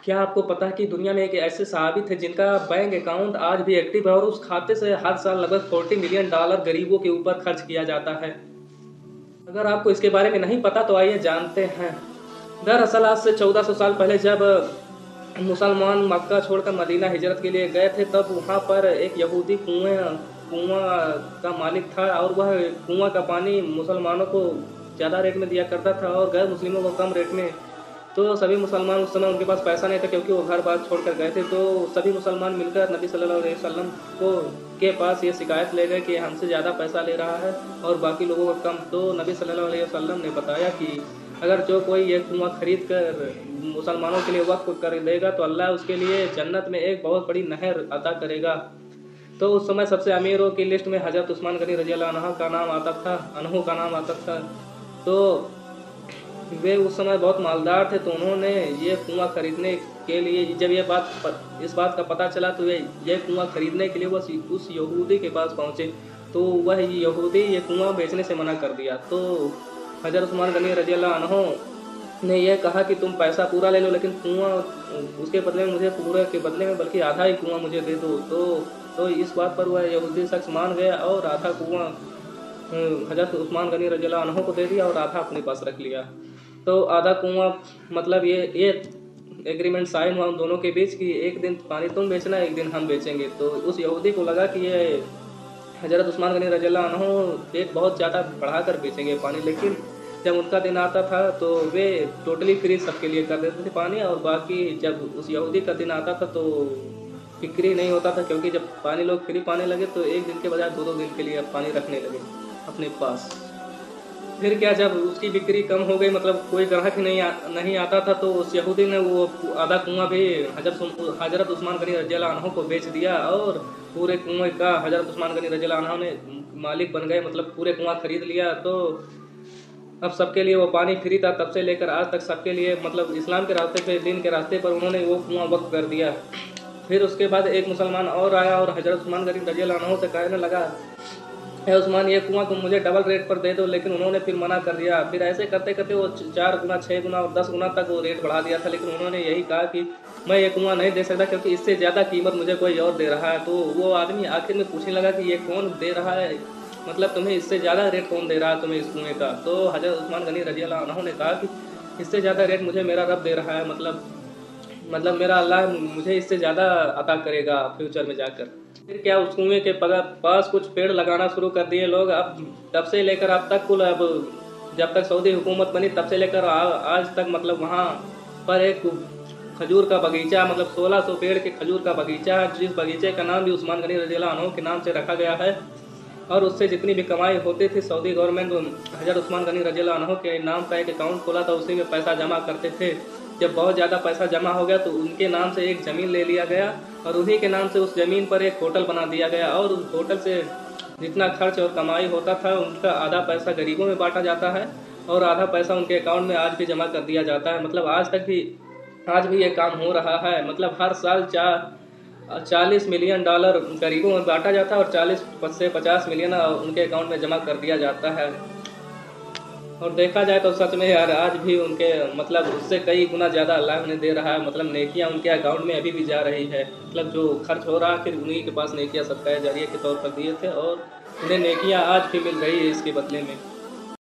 क्या आपको पता है कि दुनिया में एक ऐसे सहाबी थे जिनका बैंक अकाउंट आज भी एक्टिव है और उस खाते से हर साल लगभग $40 मिलियन गरीबों के ऊपर खर्च किया जाता है। अगर आपको इसके बारे में नहीं पता तो आइए जानते हैं। दरअसल आज से 1400 साल पहले जब मुसलमान मक्का छोड़कर मदीना हिजरत के लिए गए थे, तब वहाँ पर एक यहूदी कुआं का मालिक था और वह कुआं का पानी मुसलमानों को ज़्यादा रेट में दिया करता था और गैर मुस्लिमों को कम रेट में। तो सभी मुसलमान, उस समय उनके पास पैसा नहीं था क्योंकि वो घर बार छोड़कर गए थे, तो सभी मुसलमान मिलकर नबी सल्लल्लाहु अलैहि वसल्लम को के पास ये शिकायत ले गए कि हमसे ज़्यादा पैसा ले रहा है और बाकी लोगों को कम। तो नबी सल्लल्लाहु अलैहि वसल्लम ने बताया कि अगर जो कोई ये कुआं खरीद कर मुसलमानों के लिए वक्फ कर देगा तो अल्लाह उसके लिए जन्नत में एक बहुत बड़ी नहर अता करेगा। तो उस समय सबसे अमीरों की लिस्ट में हज़रत उस्मान गनी रज़ी अल्लाह अन्हु का नाम आता था। तो वे उस समय बहुत मालदार थे, तो उन्होंने ये कुआं खरीदने के लिए, जब इस बात का पता चला तो वे ये कुआं खरीदने के लिए उस यहूदी के पास पहुँचे। तो वह यहूदी ये कुआं बेचने से मना कर दिया। तो हज़रत उस्मान गनी रज़ी अल्लाह अन्हु ने यह कहा कि तुम पैसा पूरा ले लो, लेकिन कुआं उसके बदले में मुझे पूरे के बदले में बल्कि आधा ही कुआं मुझे दे दो। तो इस बात पर वह यहूदी शख्स मान गया और आधा कुआं हज़रत उस्मान गनी रज़ी अल्लाह अन्हु को दे दिया और आधा अपने पास रख लिया। तो आधा कुआं मतलब ये एग्रीमेंट साइन हुआ उन दोनों के बीच कि एक दिन पानी तुम बेचना, एक दिन हम बेचेंगे। तो उस यहूदी को लगा कि ये हज़रत उस्मान गनी रज़ी अल्लाह अन्हु रेट बहुत ज़्यादा बढ़ाकर बेचेंगे पानी, लेकिन जब उनका दिन आता था तो वे टोटली फ्री सबके लिए कर देते थे पानी, और बाकी जब उस यहूदी का दिन आता था तो बिक्री नहीं होता था, क्योंकि जब पानी लोग फ्री पाने लगे तो एक दिन के बजाय दो दो दिन के लिए पानी रखने लगे अपने पास। फिर क्या, जब उसकी बिक्री कम हो गई, मतलब कोई ग्राहक ही नहीं आता था, तो उस यहूदी ने वो आधा कुआं भी हज़रत उस्मान गनी रज़ी अल्लाह अन्हु को बेच दिया और पूरे कुएं का हज़रत उस्मान गनी रज़ी अल्लाह अन्हु ने मालिक बन गए, मतलब पूरे कुआं खरीद लिया। तो अब सबके लिए वो पानी फ्री था, तब से लेकर आज तक सबके लिए, मतलब इस्लाम के रास्ते पे, दीन के रास्ते पर उन्होंने वो कुआं वक्फ कर दिया। फिर उसके बाद एक मुसलमान और आया और हज़रत उस्मान गनी रज़ी अल्लाह अन्हु से कहने लगा, है उस्मान, ये कुआं तुम मुझे डबल रेट पर दे दो, लेकिन उन्होंने फिर मना कर दिया। फिर ऐसे करते करते वो 4 गुना, 6 गुना और 10 गुना तक वो रेट बढ़ा दिया था, लेकिन उन्होंने यही कहा कि मैं ये कुआं नहीं दे सकता क्योंकि इससे ज़्यादा कीमत मुझे कोई और दे रहा है। तो वो आदमी आखिर में पूछने लगा कि ये कौन दे रहा है, मतलब तुम्हें इससे ज़्यादा रेट कौन दे रहा है तुम्हें इस कुएँ का। तो हज़रत उस्मान गनी रज़ी अल्लाह अन्हु ने कहा कि इससे ज़्यादा रेट मुझे मेरा रब दे रहा है, मतलब मेरा अल्लाह मुझे इससे ज़्यादा अता करेगा फ्यूचर में जाकर। फिर क्या, उस कुएँ के पास कुछ पेड़ लगाना शुरू कर दिए लोग। अब तब से लेकर अब तक अब जब तक सऊदी हुकूमत बनी तब से लेकर आज तक, मतलब वहाँ पर एक खजूर का बगीचा, मतलब 1600 पेड़ के खजूर का बगीचा है, जिस बगीचे का नाम भी उस्मान गनी रज़ी अल्लाह अन्हु के नाम से रखा गया है। और उससे जितनी भी कमाई होती थी, सऊदी गवर्नमेंट हज़रत उस्मान गनी रज़ी अल्लाह अन्हु के नाम का एक अकाउंट खोला था, उसी में पैसा जमा करते थे। जब बहुत ज़्यादा पैसा जमा हो गया तो उनके नाम से एक ज़मीन ले लिया गया और उन्हीं के नाम से उस ज़मीन पर एक होटल बना दिया गया, और उस होटल से जितना खर्च और कमाई होता था उनका आधा पैसा गरीबों में बांटा जाता है और आधा पैसा उनके अकाउंट में आज भी जमा कर दिया जाता है। मतलब आज भी ये काम हो रहा है। मतलब हर साल $40 मिलियन गरीबों में बांटा जाता है और 40 से 50 मिलियन उनके अकाउंट में जमा कर दिया जाता है। और देखा जाए तो सच में यार, आज भी उनके, मतलब उससे कई गुना ज़्यादा अल्लाह उन्हें दे रहा है। मतलब नेकियां उनके अकाउंट में अभी भी जा रही है। मतलब जो खर्च हो रहा है, फिर उन्हीं के पास नेकियां सदका जारिया के तौर पर दिए थे और उन्हें नेकियां आज भी मिल रही है इसके बदले में।